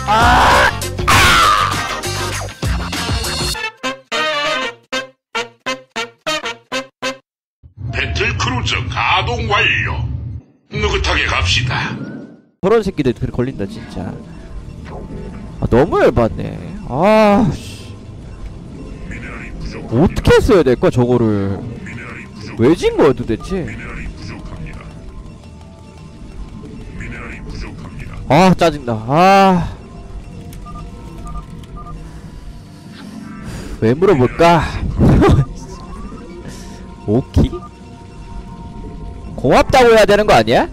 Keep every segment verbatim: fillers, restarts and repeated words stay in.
아! 배틀 크루저 가동 완료. 느긋하게 갑시다. 저런 새끼들 걸린다 진짜. 아 너무 열받네. 아 씨. 어떻게 했어야 될까 저거를. 왜 진 거야 도대체. 아 짜증나. 아 왜 물어볼까? 오키? 고맙다고 해야 되는 거 아니야?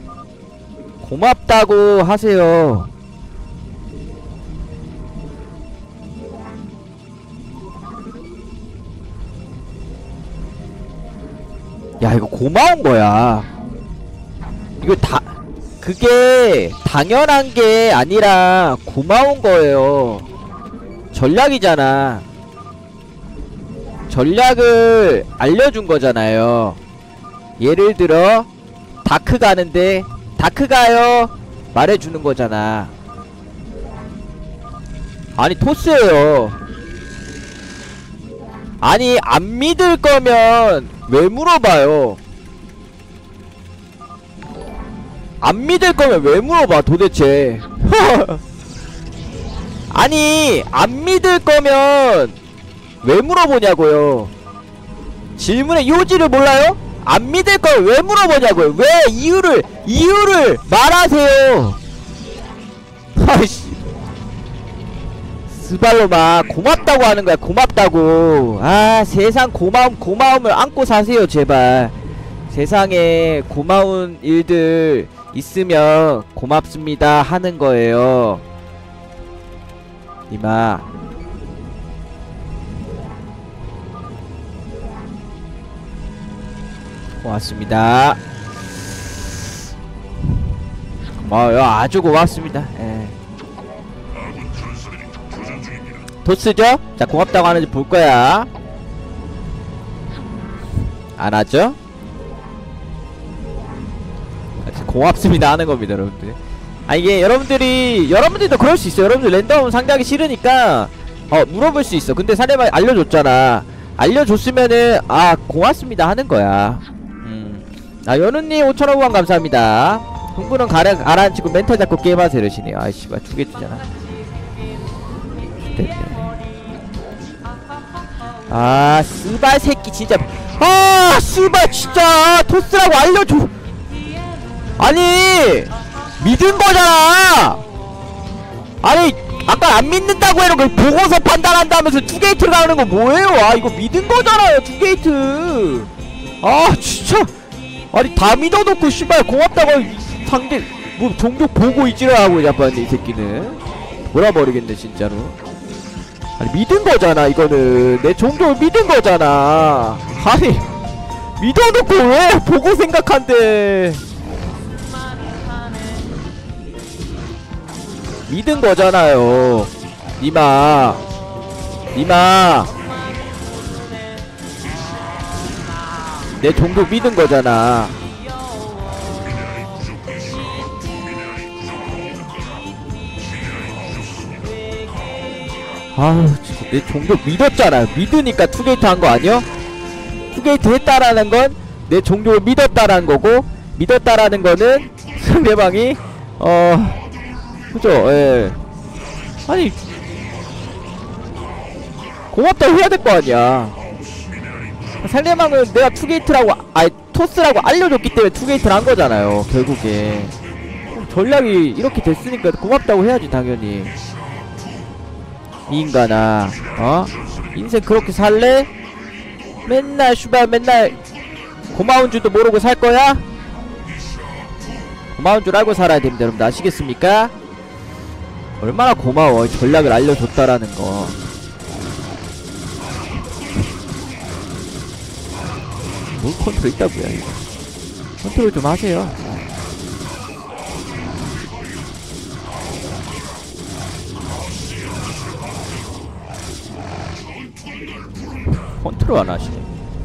고맙다고 하세요. 야 이거 고마운 거야. 이거 다 그게 당연한 게 아니라 고마운 거예요. 전략이잖아. 전략을 알려준 거잖아요. 예를 들어 다크 가는데 다크 가요 말해주는 거잖아. 아니 토스예요. 아니 안 믿을 거면 왜 물어봐요. 안 믿을 거면 왜 물어봐 도대체. 아니 안 믿을 거면 왜 물어보냐고요. 질문의 요지를 몰라요? 안 믿을 걸 왜 물어보냐고요. 왜 이유를 이유를 말하세요. 아이씨 스발로마 고맙다고 하는 거야. 고맙다고. 아 세상 고마움 고마움을 안고 사세요 제발. 세상에 고마운 일들 있으면 고맙습니다 하는 거예요. 이마 고맙습니다. 고마워요. 아주 고맙습니다. 예. 토스죠? 자 고맙다고 하는지 볼 거야. 안 하죠? 고맙습니다 하는 겁니다 여러분들. 아 이게 여러분들이 여러분들도 그럴 수 있어요. 여러분들 랜덤 상대하기 싫으니까 어 물어볼 수 있어. 근데 상대방이 알려줬잖아. 알려줬으면은 아 고맙습니다 하는 거야. 음. 아 연우님 오천원 후원 감사합니다. 흥분은 가라, 가라앉히고 멘탈 잡고 게임하세요 이러시네요. 아이 씨발 두 개 뜨잖아. 아 스발 새끼 진짜. 아 스발 진짜 토스라고 알려줘. 아니 믿은 거잖아. 아니 아까 안 믿는다고 해놓고 보고서 판단한다면서 투게이트를 가는 거 뭐예요? 아 이거 믿은 거잖아요 투게이트. 아 진짜 아니 다 믿어놓고 씨발 고맙다고 상대 뭐 종족 보고 있지라고 자빠졌네 이 새끼는. 돌아버리겠네 진짜로. 아니 믿은 거잖아 이거는. 내 종족을 믿은 거잖아. 아니 믿어놓고 왜 보고 생각한대. 믿은 거잖아요. 니마 니마 내 종족 믿은 거잖아. 아우 진짜 내 종족 믿었잖아. 믿으니까 투게이트 한 거 아니야? 투게이트 했다라는 건 내 종족을 믿었다라는 거고, 믿었다라는 거는 상대방이 어 그죠? 예. 아니 고맙다고 해야 될 거 아니야. 상대방은 내가 투게이트라고 아니 토스라고 알려줬기 때문에 투게이트를 한 거잖아요 결국에. 전략이 이렇게 됐으니까 고맙다고 해야지 당연히. 이 인간아 어? 인생 그렇게 살래? 맨날 슈발 맨날 고마운 줄도 모르고 살 거야? 고마운 줄 알고 살아야 됩니다 여러분들. 아시겠습니까? 얼마나 고마워 전략을 알려줬다라는 거. 뭘 컨트롤 있다고요 이거. 컨트롤 좀 하세요. 컨트롤 안 하시네.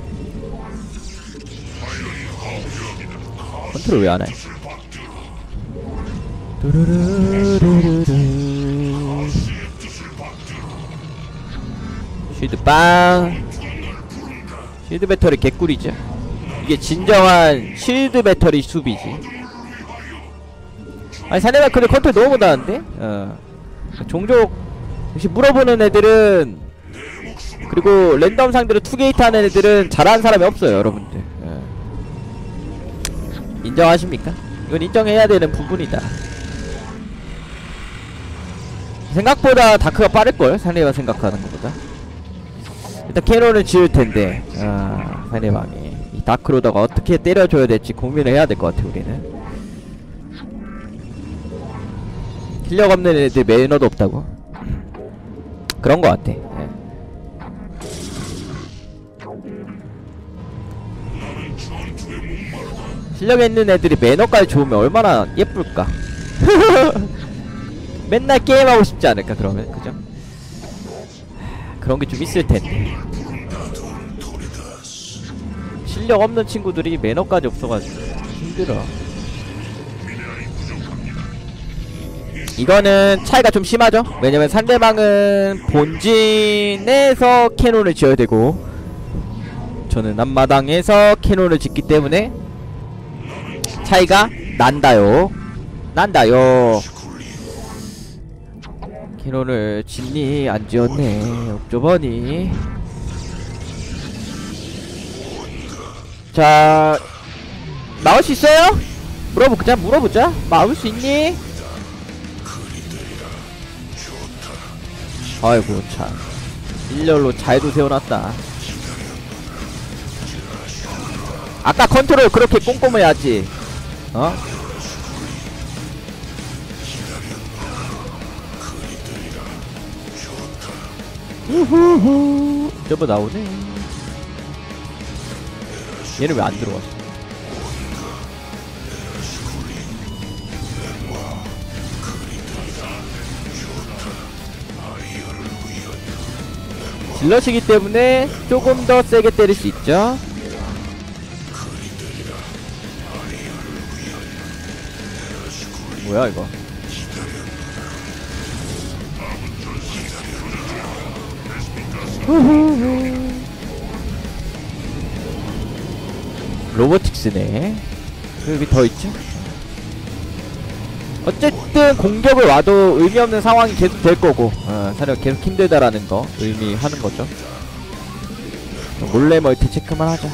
컨트롤 왜 안 해? 두루루루루루 빵. 실드 배터리 개꿀이죠. 이게 진정한 실드 배터리 수비지. 아니 상대방 근데 컨트롤 너무 못하는데? 어 종족 역시 물어보는 애들은, 그리고 랜덤 상대로 투게이트 하는 애들은 잘하는 사람이 없어요 여러분들. 어. 인정하십니까? 이건 인정해야 되는 부분이다. 생각보다 다크가 빠를걸, 상대방 생각하는 것보다. 일단 캐논을 지을텐데 아, 상대방이 이 다크로다가 어떻게 때려줘야 될지 고민을 해야 될 것 같아. 우리는 실력 없는 애들 매너도 없다고 그런 것 같아. 예. 실력 있는 애들이 매너까지 좋으면 얼마나 예쁠까. 맨날 게임하고 싶지 않을까 그러면. 그죠? 그런 게 좀 있을 텐데. 실력 없는 친구들이 매너까지 없어가지고 힘들어. 이거는 차이가 좀 심하죠? 왜냐면 상대방은 본진에서 캐논을 지어야 되고 저는 앞마당에서 캐논을 짓기 때문에 차이가 난다요. 난다요. 캐논을 짓니? 안 지었네. 옥저버니. 자, 나올 수 있어요? 물어보자, 물어보자. 나올 수 있니? 아이고 참, 일렬로 잘도 세워놨다. 아까 컨트롤 그렇게 꼼꼼해야지. 어? 우후후. 저거 나오네. 얘는 왜 안 들어왔어? 질럿이기 때문에 조금 더 세게 때릴 수 있죠. 뭐야 이거? 후후후. 로보틱스네. 여기 더 있죠? 어쨌든 공격을 와도 의미 없는 상황이 계속 될 거고, 어, 사령 계속 힘들다라는 거 의미하는 거죠. 몰래 멀티 체크만 하자.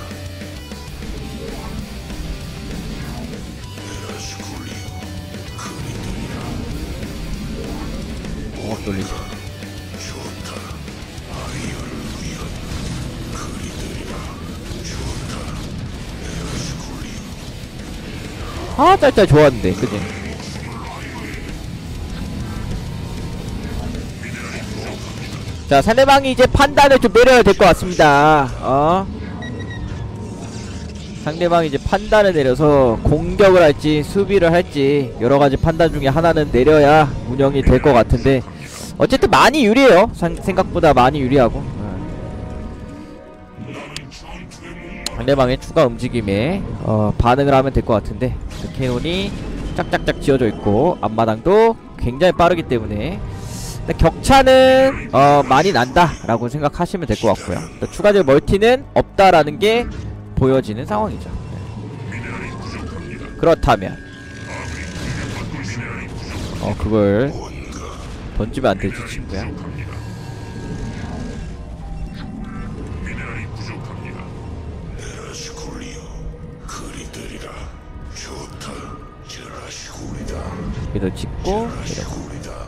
어, 놀리지. 아, 짤짤 좋았는데, 그지? 자, 상대방이 이제 판단을 좀 내려야 될 것 같습니다. 어? 상대방이 이제 판단을 내려서 공격을 할지 수비를 할지 여러가지 판단 중에 하나는 내려야 운영이 될 것 같은데, 어쨌든 많이 유리해요. 상, 생각보다 많이 유리하고. 어. 상대방의 추가 움직임에 어, 반응을 하면 될 것 같은데, 캐논이 짝짝짝 지어져 있고 앞마당도 굉장히 빠르기 때문에 격차는 어, 많이 난다 라고 생각하시면 될 것 같고요. 추가적 멀티는 없다라는 게 보여지는 상황이죠. 네. 그렇다면 어 그걸 던지면 안되지 친구야. 여기도 찍고 이렇게.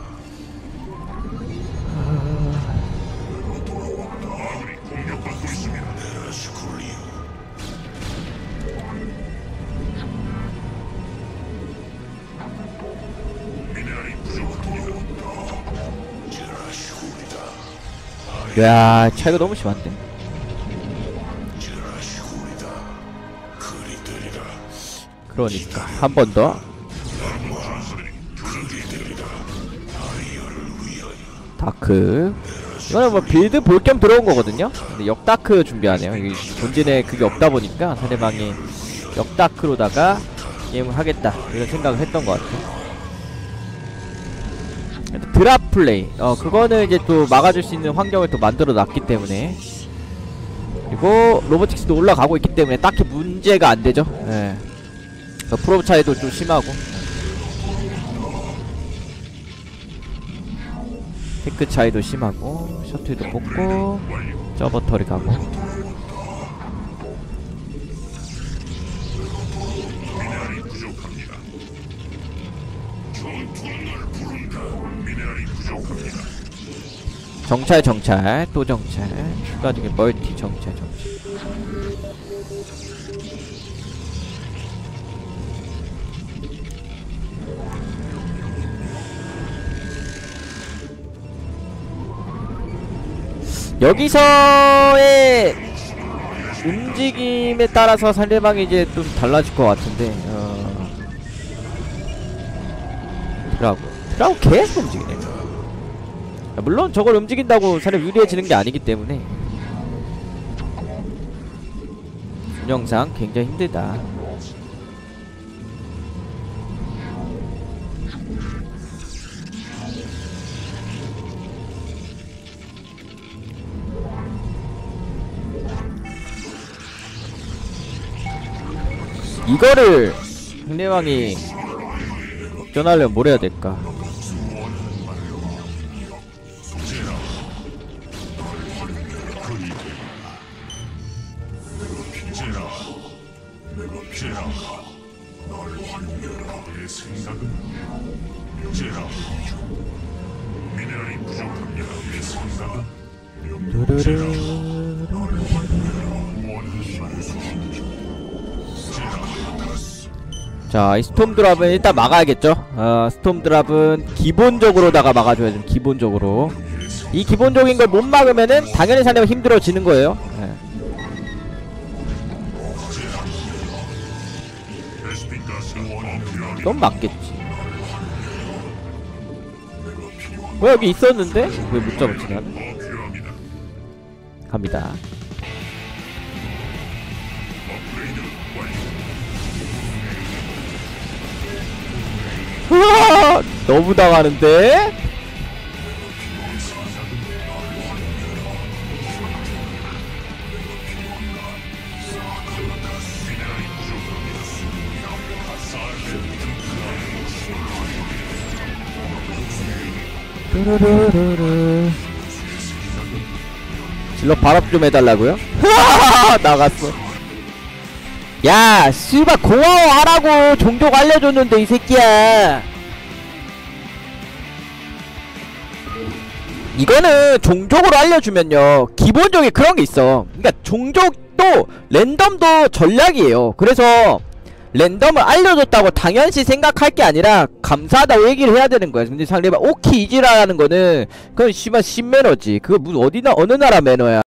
야, 차이가 너무 심한데. 그러니까 한 번 더. 다크. 이거는 뭐 빌드 볼 겸 들어온 거거든요. 근데 역다크 준비하네요. 이 본진에 그게 없다 보니까 상대방이 역다크로다가 게임을 하겠다 이런 생각을 했던 것 같아요. 드랍 플레이 어 그거는 이제 또 막아줄 수 있는 환경을 또 만들어 놨기 때문에, 그리고 로보틱스도 올라가고 있기 때문에 딱히 문제가 안 되죠. 예. 그 프로브 차이도 좀 심하고, 테크 차이도 심하고, 셔틀도 뽑고, 저버터리 가고. 미네랄이 부족합니다. 전투는 날 부른다. 미네랄이 부족합니다. 정찰 정찰 또 정찰, 추가적인 멀티 정찰 정찰. 여기서의 움직임에 따라서 상대방이 이제 좀 달라질 것 같은데, 어... 드라고 드라고 계속 움직이네. 물론 저걸 움직인다고 사람 유리해지는 게 아니기 때문에 운영상 굉장히 힘들다. 이거를 상대방이 역전하려면 뭘 해야 될까? 자, 이 스톰 드랍은 일단 막아야겠죠. 어, 스톰 드랍은 기본적으로다가 막아줘야 좀 기본적으로. 이 기본적인 걸 못 막으면은 당연히 상대가 힘들어지는 거예요. 네. 그럼 맞겠지. 뭐 여기 있었는데 왜 못 잡았지 난? 갑니다. 으아! 너무 당하는데? 질러 발업 좀 해달라고요? 나갔어. 야, 씨발 고마워하라고. 종족 알려줬는데 이 새끼야. 이거는 종족으로 알려주면요 기본적인 그런 게 있어. 그러니까 종족도 랜덤도 전략이에요. 그래서 랜덤을 알려줬다고 당연시 생각할 게 아니라 감사하다고 얘기를 해야 되는 거야. 근데 상대방 오키 이지라는 거는 그건 씨발 신매너지. 그거 무슨 어디나 어느 나라 매너야.